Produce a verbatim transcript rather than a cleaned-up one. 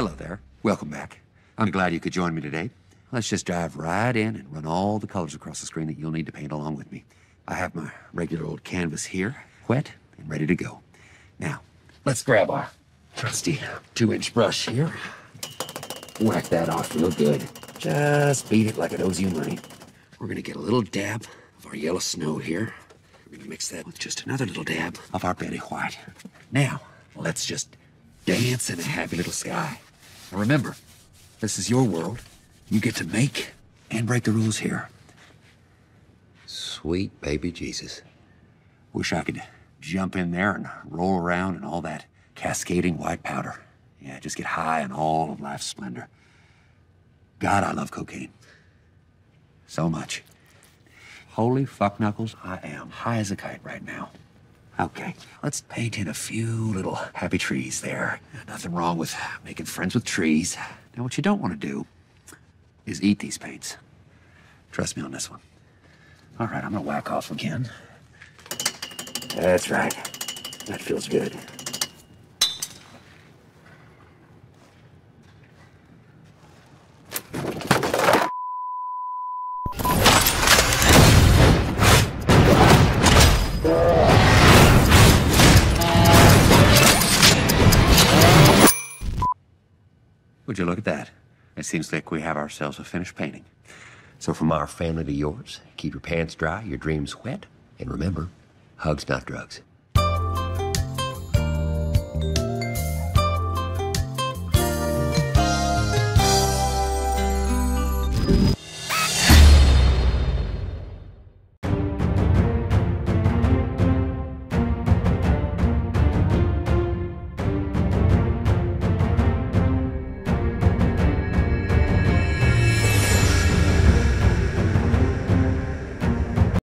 Hello there. Welcome back. I'm glad you could join me today. Let's just dive right in and run all the colors across the screen that you'll need to paint along with me. I have my regular old canvas here, wet and ready to go. Now, let's grab our trusty two-inch brush here. Whack that off real good. Just beat it like it owes you money. We're gonna get a little dab of our yellow snow here. We're gonna mix that with just another little dab of our Betty White. Now, let's just dance in a happy little sky. Now remember, this is your world. You get to make and break the rules here. Sweet baby Jesus. Wish I could jump in there and roll around in all that cascading white powder. Yeah, just get high on all of life's splendor. God, I love cocaine. So much. Holy fuck knuckles, I am high as a kite right now. Okay, let's paint in a few little happy trees there. Nothing wrong with making friends with trees. Now, what you don't want to do is eat these paints. Trust me on this one. All right, I'm gonna whack off again. That's right. That feels good. Would you look at that? It seems like we have ourselves a finished painting. So from our family to yours, keep your pants dry, your dreams wet, and remember, hugs not drugs.